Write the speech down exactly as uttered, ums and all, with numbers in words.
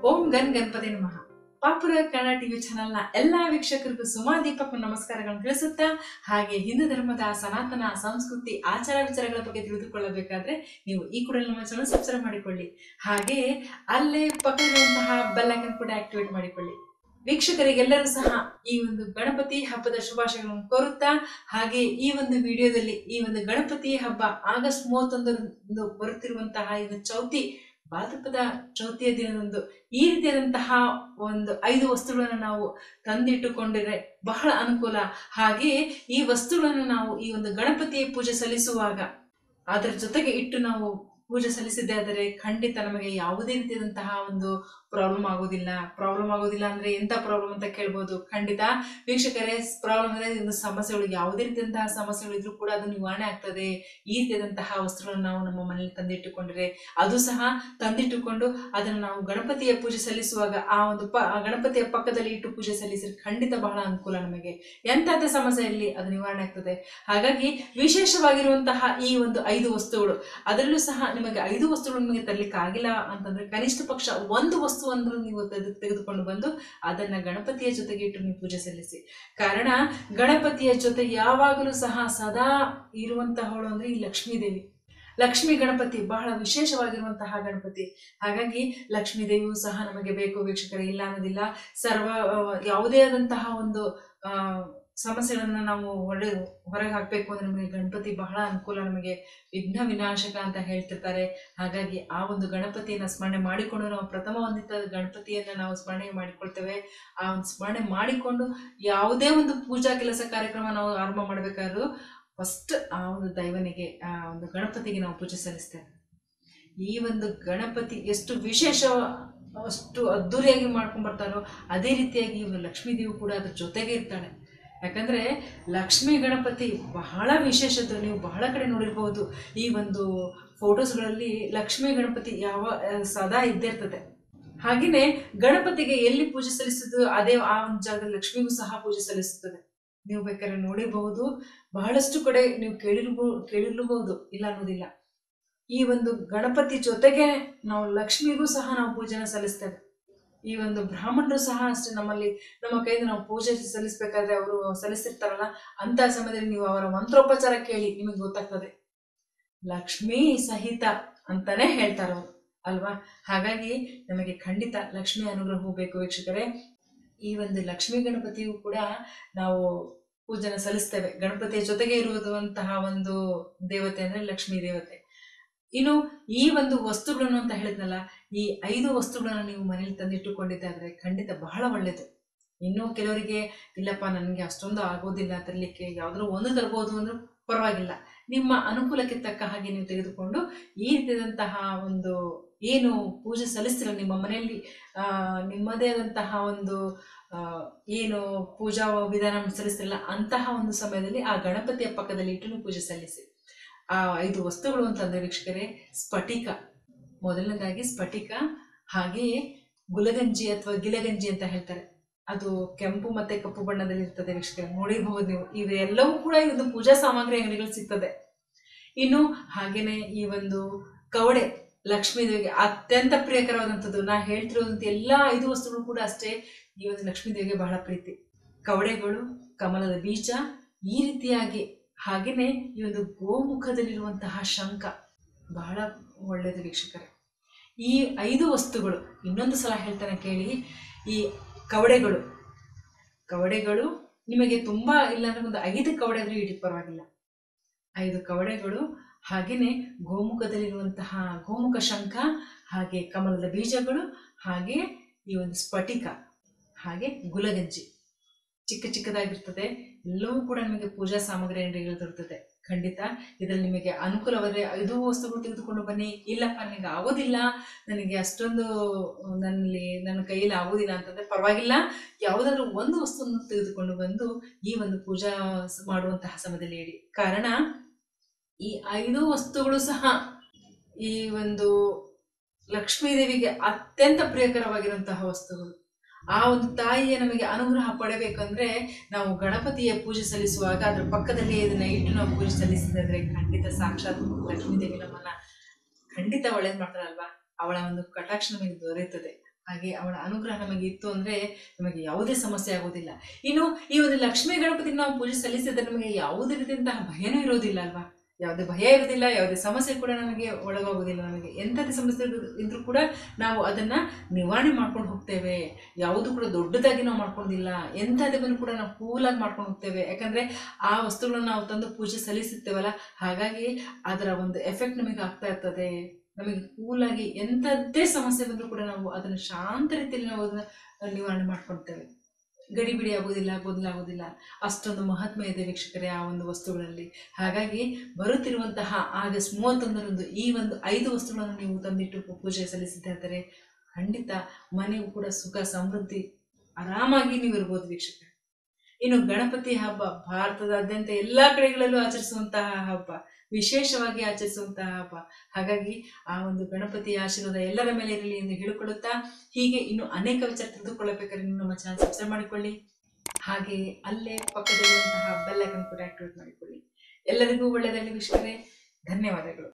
ಓಂ gun Ganapati ನಮಃ. Popular Kannada TV ಚಾನೆಲ್ನ ಎಲ್ಲಾ ವೀಕ್ಷಕರಿಗೂ ಸುಮಾ ದೀಪಕ್ ನಮಸ್ಕಾರಗಳನ್ನು ತಿಳಿಸುತ್ತಾ, ಹಾಗೆ ಹಿಂದೂ ಧರ್ಮದ ಸನಾತನ ಸಂಸ್ಕೃತಿ ಆಚಾರ ವಿಚಾರಗಳ ಬಗ್ಗೆ ತಿಳಿದುಕೊಳ್ಳಬೇಕಾದ್ರೆ ನೀವು ಈ ಕೂಡ ನಮ್ಮ ಚಾನೆಲ್ ಸಬ್ಸ್ಕ್ರೈಬ್ ಮಾಡಿಕೊಳ್ಳಿ. ಹಾಗೆ ಅಲ್ಲೇ ಪಕ್ಕದಲ್ಲಿರುವಂತಹ ಬೆಲ್ ಐಕಾನ್ ಕೂಡ ಆಕ್ಟಿವೇಟ್ ಮಾಡಿಕೊಳ್ಳಿ. ವೀಕ್ಷಕರಿಗೆಲ್ಲರೂ ಸಹ ಈ ಒಂದು ಗಣಪತಿ ಹಬ್ಬದ ಶುಭಾಶಯಗಳನ್ನು ಕೋರುತ್ತಾ, ಹಾಗೆ ಈ ಒಂದು ವಿಡಿಯೋದಲ್ಲಿ ಈ ಒಂದು ಗಣಪತಿ ಹಬ್ಬ ಆಗಸ್ಟ್ ಮೂವತ್ತೊಂದರಂದು ಬರುತ್ತಿರುವಂತಹ ಇದು ಚೌತಿ ಭಾದ್ರಪದ ಚೌತಿಯ ದಿನದಂದು ಈ ರೀತಿಯಾದಂತಹ ಒಂದು ಐದು ವಸ್ತುಗಳನ್ನು ನಾವು ತಂದಿಟ್ಟುಕೊಂಡ್ರೆ ಬಹಳ ಅನುಕೂಲ. ಹಾಗೆಯೇ ಈ ವಸ್ತುಗಳನ್ನು ನಾವು ಈ ಒಂದು ಗಣಪತಿಯ ಪೂಜೆ ಸಲ್ಲಿಸುವಾಗ ಅದರ ಜೊತೆಗೆ ಇಟ್ಟು ನಾವು ಪೂಜೆ ಸಲ್ಲಿಸಿದ್ದೆ ಆದರೆ ಖಂಡಿತ ನಮಗೆ ಯಾವುದೇ ರೀತಿಯಾದಂತಹ ಒಂದು ಪ್ರಾಬ್ಲಮ್ ಆಗೋದಿಲ್ಲ. ಪ್ರಾಬ್ಲಮ್ ಆಗೋದಿಲ್ಲ ಅಂದ್ರೆ ಎಂತ ಪ್ರಾಬ್ಲಮ್ ಅಂತ ಕೇಳ್ಬೋದು. ಖಂಡಿತ ವೀಕ್ಷಕರೇ, ಪ್ರಾಬ್ಲಮ್ ಅಂದ್ರೆ ಒಂದು ಸಮಸ್ಯೆಗಳು, ಯಾವುದೇ ರೀತಿಯಾದಂತಹ ಸಮಸ್ಯೆಗಳು ಇದ್ರೂ ಕೂಡ ಅದು ನಿವಾರಣೆ ಆಗ್ತದೆ ಈ ರೀತಿಯಾದಂತಹ ವಸ್ತುಗಳನ್ನು ನಾವು ನಮ್ಮ ಮನೇಲಿ ತಂದಿಟ್ಟುಕೊಂಡ್ರೆ. ಅದು ಸಹ ತಂದಿಟ್ಟುಕೊಂಡು ಅದನ್ನು ನಾವು ಗಣಪತಿಯ ಪೂಜೆ ಸಲ್ಲಿಸುವಾಗ ಆ ಒಂದು ಪ ಗಣಪತಿಯ ಪಕ್ಕದಲ್ಲಿ ಇಟ್ಟು ಪೂಜೆ ಸಲ್ಲಿಸಿದ್ರೆ ಖಂಡಿತ ಬಹಳ ಅನುಕೂಲ. ನಮಗೆ ಎಂಥದೇ ಸಮಸ್ಯೆ ಇರಲಿ ಅದು ನಿವಾರಣೆ ಆಗ್ತದೆ. ಹಾಗಾಗಿ ವಿಶೇಷವಾಗಿರುವಂತಹ ಈ ಒಂದು ಐದು ವಸ್ತುಗಳು, ಅದರಲ್ಲೂ ಸಹ ನಿಮಗೆ ಐದು ವಸ್ತುಗಳು ನಿಮಗೆ ತರಲಿಕ್ಕೆ ಆಗಿಲ್ಲ ಅಂತಂದ್ರೆ ಕನಿಷ್ಠ ಪಕ್ಷ ಒಂದು ವಸ್ತು ಅಂದ್ರೂ ನೀವು ತೆಗೆದುಕೊಂಡು ಬಂದು ಅದನ್ನ ಗಣಪತಿಯ ಜೊತೆಗೆ ಇಟ್ಟು ನೀವು ಪೂಜೆ ಸಲ್ಲಿಸಿ. ಕಾರಣ ಗಣಪತಿಯ ಜೊತೆ ಯಾವಾಗಲೂ ಸಹ ಸದಾ ಇರುವಂತಹವಳು ಅಂದ್ರೆ ಈ ಲಕ್ಷ್ಮೀ ದೇವಿ. ಲಕ್ಷ್ಮೀ ಗಣಪತಿ ಬಹಳ ವಿಶೇಷವಾಗಿರುವಂತಹ ಗಣಪತಿ. ಹಾಗಾಗಿ ಲಕ್ಷ್ಮೀ ದೇವಿಯೂ ಸಹ ನಮಗೆ ಬೇಕು ವೀಕ್ಷಕರೇ, ಇಲ್ಲ ಅನ್ನೋದಿಲ್ಲ. ಸರ್ವ ಯಾವುದೇ ಆದಂತಹ ಒಂದು ಆ ಸಮಸ್ಯೆಗಳನ್ನ ನಾವು ಹೊಡೆ ಹೊರಗೆ ಹಾಕಬೇಕು ಅಂದ್ರೆ ನಮಗೆ ಗಣಪತಿ ಬಹಳ ಅನುಕೂಲ. ನಮಗೆ ವಿಘ್ನ ವಿನಾಶಕ ಅಂತ ಹೇಳ್ತಿರ್ತಾರೆ. ಹಾಗಾಗಿ ಆ ಒಂದು ಗಣಪತಿಯನ್ನ ಸ್ಮರಣೆ ಮಾಡಿಕೊಂಡು ನಾವು ಪ್ರಥಮ ವಂದಿತ ಗಣಪತಿಯನ್ನ ನಾವು ಸ್ಮರಣೆ ಮಾಡಿಕೊಳ್ತೇವೆ. ಆ ಒಂದು ಸ್ಮರಣೆ ಮಾಡಿಕೊಂಡು ಯಾವುದೇ ಒಂದು ಪೂಜಾ ಕೆಲಸ ಕಾರ್ಯಕ್ರಮ ನಾವು ಆರಂಭ ಮಾಡಬೇಕಾದ್ರೂ ಫಸ್ಟ್ ಆ ಒಂದು ದೈವನಿಗೆ, ಆ ಒಂದು ಗಣಪತಿಗೆ ನಾವು ಪೂಜೆ ಸಲ್ಲಿಸ್ತೇವೆ. ಈ ಒಂದು ಗಣಪತಿ ಎಷ್ಟು ವಿಶೇಷ, ಅಷ್ಟು ಅದ್ದೂರಿಯಾಗಿ ಮಾಡ್ಕೊಂಡ್ ಬರ್ತಾರೋ ಅದೇ ರೀತಿಯಾಗಿ ಒಂದು ಲಕ್ಷ್ಮೀ ದೇವಿ ಕೂಡ ಅದ್ರ ಜೊತೆಗೆ ಇರ್ತಾಳೆ. ಯಾಕಂದ್ರೆ ಲಕ್ಷ್ಮೀ ಗಣಪತಿ ಬಹಳ ವಿಶೇಷತೆ. ನೀವು ಬಹಳ ಕಡೆ ನೋಡಿರ್ಬಹುದು ಈ ಒಂದು ಫೋಟೋಸ್ಗಳಲ್ಲಿ ಲಕ್ಷ್ಮೀ ಗಣಪತಿ ಯಾವ ಸದಾ ಇದ್ದೇ ಇರ್ತದೆ. ಹಾಗೆಯೇ ಗಣಪತಿಗೆ ಎಲ್ಲಿ ಪೂಜೆ ಸಲ್ಲಿಸುವುದು ಅದೇ ಆ ಒಂದು ಜಾಗದಲ್ಲಿ ಲಕ್ಷ್ಮಿಗೂ ಸಹ ಪೂಜೆ ಸಲ್ಲಿಸುತ್ತದೆ. ನೀವು ಬೇಕಾದ್ರೆ ನೋಡಿರಬಹುದು, ಬಹಳಷ್ಟು ಕಡೆ ನೀವು ಕೇಳಿರ್ಬಹುದು ಕೇಳಿರ್ಲಬಹುದು ಇಲ್ಲ ಅನ್ನೋದಿಲ್ಲ. ಈ ಒಂದು ಗಣಪತಿ ಜೊತೆಗೆ ನಾವು ಲಕ್ಷ್ಮಿಗೂ ಸಹ ನಾವು ಪೂಜೆನ ಸಲ್ಲಿಸ್ತೇವೆ. ಈ ಒಂದು ಬ್ರಾಹ್ಮಣರು ಸಹ ಅಷ್ಟೇ, ನಮ್ಮಲ್ಲಿ ನಮ್ಮ ಕೈಯಿಂದ ನಾವು ಪೂಜೆ ಸಲ್ಲಿಸಬೇಕಾದ್ರೆ ಅವರು ಸಲ್ಲಿಸಿರ್ತಾರಲ್ಲ, ಅಂತ ಸಮಯದಲ್ಲಿ ನೀವು ಅವರ ಮಂತ್ರೋಪಚಾರ ಕೇಳಿ ನಿಮಗೆ ಗೊತ್ತಾಗ್ತದೆ ಲಕ್ಷ್ಮೀ ಸಹಿತ ಅಂತಾನೆ ಹೇಳ್ತಾರೆ ಅವರು, ಅಲ್ವಾ? ಹಾಗಾಗಿ ನಮಗೆ ಖಂಡಿತ ಲಕ್ಷ್ಮೀ ಅನುಗ್ರಹವೂ ಬೇಕು ವೀಕ್ಷಕರೇ. ಈ ಒಂದು ಲಕ್ಷ್ಮೀ ಗಣಪತಿಯು ಕೂಡ ನಾವು ಪೂಜೆನ ಸಲ್ಲಿಸ್ತೇವೆ. ಗಣಪತಿಯ ಜೊತೆಗೆ ಇರುವಂತಹ ಒಂದು ದೇವತೆ ಅಂದ್ರೆ ಲಕ್ಷ್ಮೀ ದೇವತೆ. ಇನ್ನು ಈ ಒಂದು ವಸ್ತುಗಳನ್ನು ಅಂತ ಹೇಳಿದ್ನಲ್ಲ, ಈ ಐದು ವಸ್ತುಗಳನ್ನು ನೀವು ಮನೇಲಿ ತಂದಿಟ್ಟುಕೊಂಡಿದ್ದಾದ್ರೆ ಖಂಡಿತ ಬಹಳ ಒಳ್ಳೇದು. ಇನ್ನು ಕೆಲವರಿಗೆ ಇಲ್ಲಪ್ಪ ನನಗೆ ಅಷ್ಟೊಂದು ಆಗೋದಿಲ್ಲ ತರಲಿಕ್ಕೆ, ಯಾವ್ದಾದ್ರು ಒಂದು ತರಬಹುದು ಅಂದ್ರೆ ಪರವಾಗಿಲ್ಲ, ನಿಮ್ಮ ಅನುಕೂಲಕ್ಕೆ ತಕ್ಕ ಹಾಗೆ ನೀವು ತೆಗೆದುಕೊಂಡು ಈ ರೀತಿಯಾದಂತಹ ಒಂದು ಏನು ಪೂಜೆ ಸಲ್ಲಿಸ್ತಿರಲ್ಲ ನಿಮ್ಮ ಮನೆಯಲ್ಲಿ, ಆ ನಿಮ್ಮದೇ ಆದಂತಹ ಒಂದು ಆ ಏನು ಪೂಜಾ ವಿಧಾನ ಸಲ್ಲಿಸ್ತಿರಲ್ಲ ಅಂತಹ ಒಂದು ಸಮಯದಲ್ಲಿ ಆ ಗಣಪತಿಯ ಪಕ್ಕದಲ್ಲಿ ಇಟ್ಟು ನೀವು ಪೂಜೆ ಸಲ್ಲಿಸಿ. ಆ ಐದು ವಸ್ತುಗಳು ಅಂತಂದ್ರೆ ವೀಕ್ಷಕರೇ, ಸ್ಫಟಿಕ ಮೊದಲನೇದಾಗಿ ಸ್ಫಟಿಕ, ಹಾಗೆಯೇ ಗುಲಗಂಜಿ ಅಥವಾ ಗಿಲಗಂಜಿ ಅಂತ ಹೇಳ್ತಾರೆ. ಅದು ಕೆಂಪು ಮತ್ತೆ ಕಪ್ಪು ಬಣ್ಣದಲ್ಲಿ ಇರ್ತದೆ ವೀಕ್ಷಕರೇ, ನೋಡಿರಬಹುದು ನೀವು. ಇವೆಲ್ಲವೂ ಕೂಡ ಇದು ಪೂಜಾ ಸಾಮಗ್ರಿ ಅಂಗಡಿಗಳು ಸಿಗ್ತದೆ. ಇನ್ನು ಹಾಗೇನೆ ಈ ಒಂದು ಕವಡೆ, ಲಕ್ಷ್ಮೀ ದೇವಿಗೆ ಅತ್ಯಂತ ಪ್ರಿಯಕರವಾದಂಥದ್ದು. ನಾ ಹೇಳ್ತಿರೋದಂತ ಎಲ್ಲಾ ಐದು ವಸ್ತುಗಳು ಕೂಡ ಅಷ್ಟೇ ಈ ಒಂದು ಲಕ್ಷ್ಮೀ ದೇವಿಗೆ ಬಹಳ ಪ್ರೀತಿ. ಕವಡೆಗಳು, ಕಮಲದ ಬೀಜ ಈ ರೀತಿಯಾಗಿ, ಹಾಗೆಯೇ ಈ ಒಂದು ಗೋಮುಖದಲ್ಲಿರುವಂತಹ ಶಂಖ ಬಹಳ ಒಳ್ಳೆಯದು ವೀಕ್ಷಕರೇ. ಈ ಐದು ವಸ್ತುಗಳು ಇನ್ನೊಂದು ಸಲ ಹೇಳ್ತಾನೆ ಕೇಳಿ. ಈ ಕವಡೆಗಳು ಕವಡೆಗಳು ನಿಮಗೆ ತುಂಬಾ ಇಲ್ಲ ಅಂದ್ರೆ ಒಂದು ಐದು ಕವಡೆ ಆದ್ರೂ ಇಡಿ ಪರವಾಗಿಲ್ಲ, ಐದು ಕವಡೆಗಳು, ಹಾಗೆಯೇ ಗೋಮುಖದಲ್ಲಿರುವಂತಹ ಗೋಮುಖ ಶಂಖ, ಹಾಗೆ ಕಮಲದ ಬೀಜಗಳು, ಹಾಗೆ ಈ ಒಂದು ಸ್ಫಟಿಕ, ಹಾಗೆ ಗುಲಗಂಜಿ ಚಿಕ್ಕ ಚಿಕ್ಕದಾಗಿರ್ತದೆ. ಎಲ್ಲವೂ ಕೂಡ ನಿಮಗೆ ಪೂಜಾ ಸಾಮಗ್ರಿ ಅಂಗಡಿಗಳು ದೊರೆತದೆ. ಖಂಡಿತ ಇದರಲ್ಲಿ ನಿಮಗೆ ಅನುಕೂಲವಾದರೆ ಐದು ವಸ್ತುಗಳು ತೆಗೆದುಕೊಂಡು ಬನ್ನಿ. ಇಲ್ಲಪ್ಪ ನನಗೆ ಆಗೋದಿಲ್ಲ, ನನಗೆ ಅಷ್ಟೊಂದು ನನ್ನಲ್ಲಿ ನನ್ನ ಕೈಯಲ್ಲಿ ಆಗೋದಿಲ್ಲ ಅಂತಂದ್ರೆ ಪರವಾಗಿಲ್ಲ, ಯಾವುದಾದ್ರೂ ಒಂದು ವಸ್ತುವನ್ನು ತೆಗೆದುಕೊಂಡು ಬಂದು ಈ ಒಂದು ಪೂಜಾ ಮಾಡುವಂತಹ ಸಮಯದಲ್ಲಿ ಇಡಿ. ಕಾರಣ ಈ ಐದು ವಸ್ತುಗಳು ಸಹ ಈ ಒಂದು ಲಕ್ಷ್ಮೀ ದೇವಿಗೆ ಅತ್ಯಂತ ಪ್ರಿಯಕರವಾಗಿರುವಂತಹ ವಸ್ತುಗಳು. ಆ ಒಂದು ತಾಯಿಯ ನಮಗೆ ಅನುಗ್ರಹ ಪಡಬೇಕಂದ್ರೆ ನಾವು ಗಣಪತಿಯ ಪೂಜೆ ಸಲ್ಲಿಸುವಾಗ ಅದರ ಪಕ್ಕದಲ್ಲಿ ಇದನ್ನ ಇಟ್ಟು ನಾವು ಪೂಜೆ ಸಲ್ಲಿಸಿದ್ರೆ ಖಂಡಿತ ಸಾಕ್ಷಾತ್ ಲಕ್ಷ್ಮೀ ದೇವಿ ನಮ್ಮನ್ನ ಖಂಡಿತ ಒಳ್ಳೇದು ಮಾಡ್ತಾರಲ್ವಾ, ಅವಳ ಒಂದು ಕಟಾಕ್ಷ ನಮಗೆ ದೊರೆಯುತ್ತದೆ. ಹಾಗೆ ಅವಳ ಅನುಗ್ರಹ ನಮಗೆ ಇತ್ತು ಅಂದ್ರೆ ನಮಗೆ ಯಾವುದೇ ಸಮಸ್ಯೆ ಆಗೋದಿಲ್ಲ. ಇನ್ನು ಈ ಒಂದು ಲಕ್ಷ್ಮೀ ಗಣಪತಿಗೆ ನಾವು ಪೂಜೆ ಸಲ್ಲಿಸಿದ್ರೆ ನಮಗೆ ಯಾವುದೇ ರೀತಿಯಂತಹ ಭಯನೂ ಇರೋದಿಲ್ಲ ಅಲ್ವಾ. ಯಾವುದೇ ಭಯ ಇರೋದಿಲ್ಲ, ಯಾವುದೇ ಸಮಸ್ಯೆ ಕೂಡ ನಮಗೆ ಒಳಗಾಗೋದಿಲ್ಲ. ನಮಗೆ ಎಂಥದೇ ಸಮಸ್ಯೆ ಇದ್ರೂ ಕೂಡ ನಾವು ಅದನ್ನ ನಿವಾರಣೆ ಮಾಡ್ಕೊಂಡು ಹೋಗ್ತೇವೆ. ಯಾವುದು ಕೂಡ ದೊಡ್ಡದಾಗಿ ನಾವು ಮಾಡ್ಕೊಂಡಿಲ್ಲ, ಎಂಥದೇ ಬಂದು ಕೂಡ ನಾವು ಕೂಲಾಗಿ ಮಾಡ್ಕೊಂಡು ಹೋಗ್ತೇವೆ. ಯಾಕಂದ್ರೆ ಆ ವಸ್ತುಗಳನ್ನ ನಾವು ತಂದು ಪೂಜೆ ಸಲ್ಲಿಸುತ್ತೇವಲ್ಲ, ಹಾಗಾಗಿ ಅದರ ಒಂದು ಎಫೆಕ್ಟ್ ನಮಗೆ ಆಗ್ತಾ ಇರ್ತದೆ. ನಮಗೆ ಕೂಲಾಗಿ ಎಂಥದ್ದೇ ಸಮಸ್ಯೆ ಬಂದರೂ ಕೂಡ ನಾವು ಅದನ್ನು ಶಾಂತ ರೀತಿಯಲ್ಲಿ ನಾವು ಅದನ್ನ ನಿವಾರಣೆ ಮಾಡ್ಕೊಳ್ತೇವೆ. ಗಡಿಬಿಡಿ ಆಗೋದಿಲ್ಲ, ಗೊಂದಲಾಗೋದಿಲ್ಲ. ಅಷ್ಟೊಂದು ಮಹಾತ್ಮೆ ಇದೆ ವೀಕ್ಷಕರೇ ಆ ಒಂದು ವಸ್ತುಗಳಲ್ಲಿ. ಹಾಗಾಗಿ ಬರುತ್ತಿರುವಂತಹ ಆಗಸ್ಟ್ ಮೂವತ್ತೊಂದರಂದು ಈ ಒಂದು ಐದು ವಸ್ತುಗಳನ್ನು ನೀವು ತಂದಿಟ್ಟು ಪೂಜೆ ಸಲ್ಲಿಸಿದ್ದಾರೆ, ಖಂಡಿತ ಮನೆಯೂ ಕೂಡ ಸುಖ ಸಮೃದ್ಧಿ ಆರಾಮಾಗಿ ನೀವು ಇರ್ಬೋದು ವೀಕ್ಷಕರೇ. ಇನ್ನು ಗಣಪತಿ ಹಬ್ಬ ಭಾರತದಾದ್ಯಂತ ಎಲ್ಲಾ ಕಡೆಗಳಲ್ಲೂ ಆಚರಿಸುವಂತಹ ಹಬ್ಬ, ವಿಶೇಷವಾಗಿ ಆಚರಿಸುವಂತಹ ಹಬ್ಬ. ಹಾಗಾಗಿ ಆ ಒಂದು ಗಣಪತಿಯ ಆಶೀರ್ವಾದ ಎಲ್ಲರ ಮೇಲೆ ಇರಲಿ ಎಂದು ಹೇಳಿಕೊಳ್ಳುತ್ತಾ, ಹೀಗೆ ಇನ್ನು ಅನೇಕ ವಿಚಾರ ತಿಳಿದುಕೊಳ್ಳಬೇಕಾದ್ರೆ ನೀವು ನಮ್ಮ ಚಾನಲ್ ಸಬ್ಸ್ಕ್ರೈಬ್ ಮಾಡಿಕೊಳ್ಳಿ. ಹಾಗೆ ಅಲ್ಲೇ ಪಕ್ಕದಲ್ಲಿರುವಂತಹ ಬೆಲ್ ಐಕಾನ್ ಕೂಡ ಆಕ್ಟಿವೇಟ್ ಮಾಡಿಕೊಳ್ಳಿ. ಎಲ್ಲರಿಗೂ ಒಳ್ಳೆಯದಾಗಲಿ ವೀಕ್ಷಕರೇ, ಧನ್ಯವಾದಗಳು.